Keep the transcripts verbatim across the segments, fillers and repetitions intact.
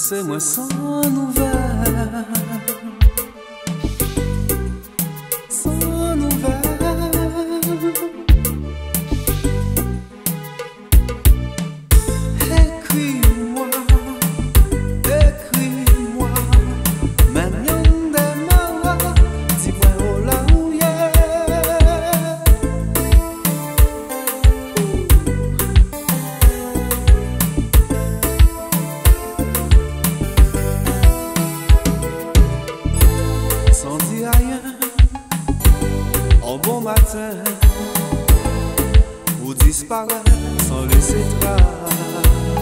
C'est moi sans nouvelles, sans nouvelles. Écris-moi, écris-moi, maintenant des mots, dis-moi où là où y sans dire rien, en bon matin, ou disparaître sans laisser trace.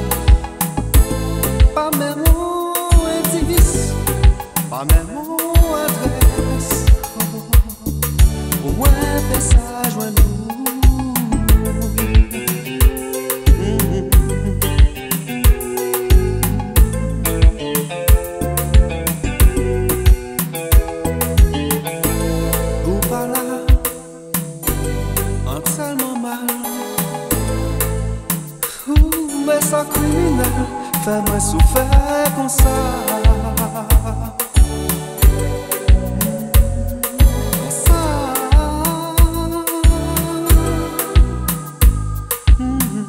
Pas même mon indice, pas même mon adresse, au moins un message, ouais, nous. Tellement mal, ouh, mais ça criminel, fais-moi souffrir comme ça. Comme ça. Mm-hmm.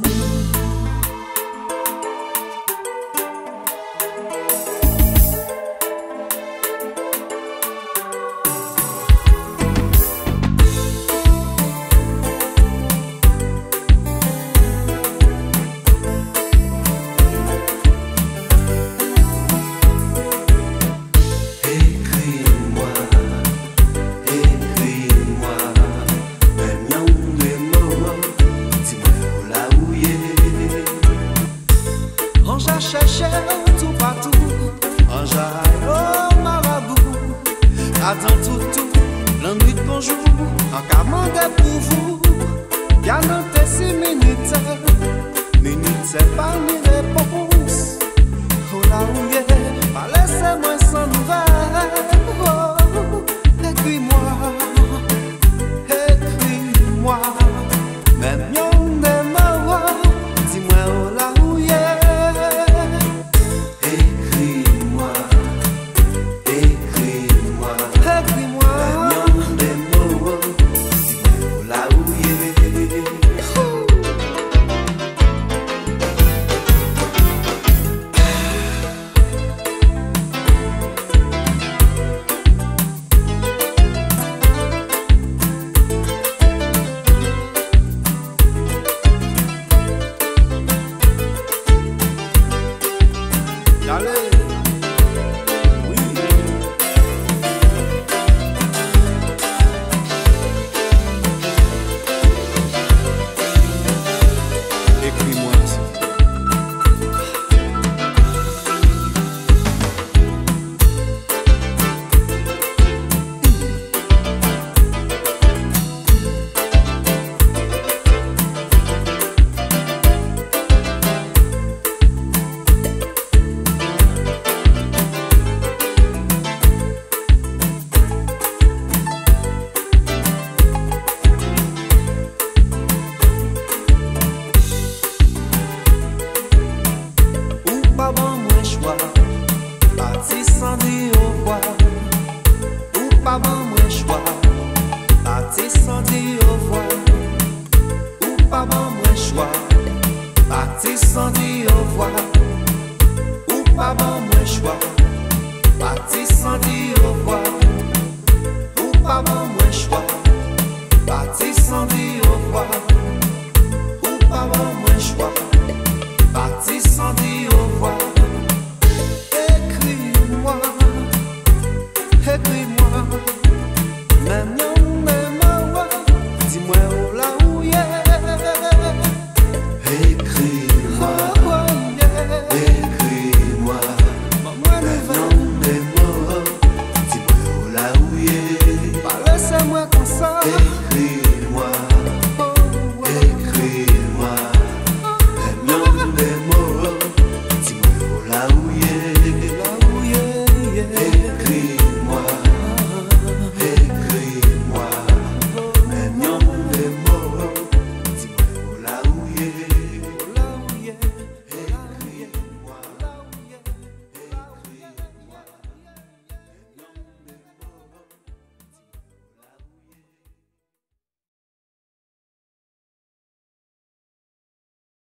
Chercher tout partout, en jaille au marabout, attends tout tout, l'ennui de bonjour, en commande pour vous, y'a non tes six minutes, minutes c'est pas mi réponse.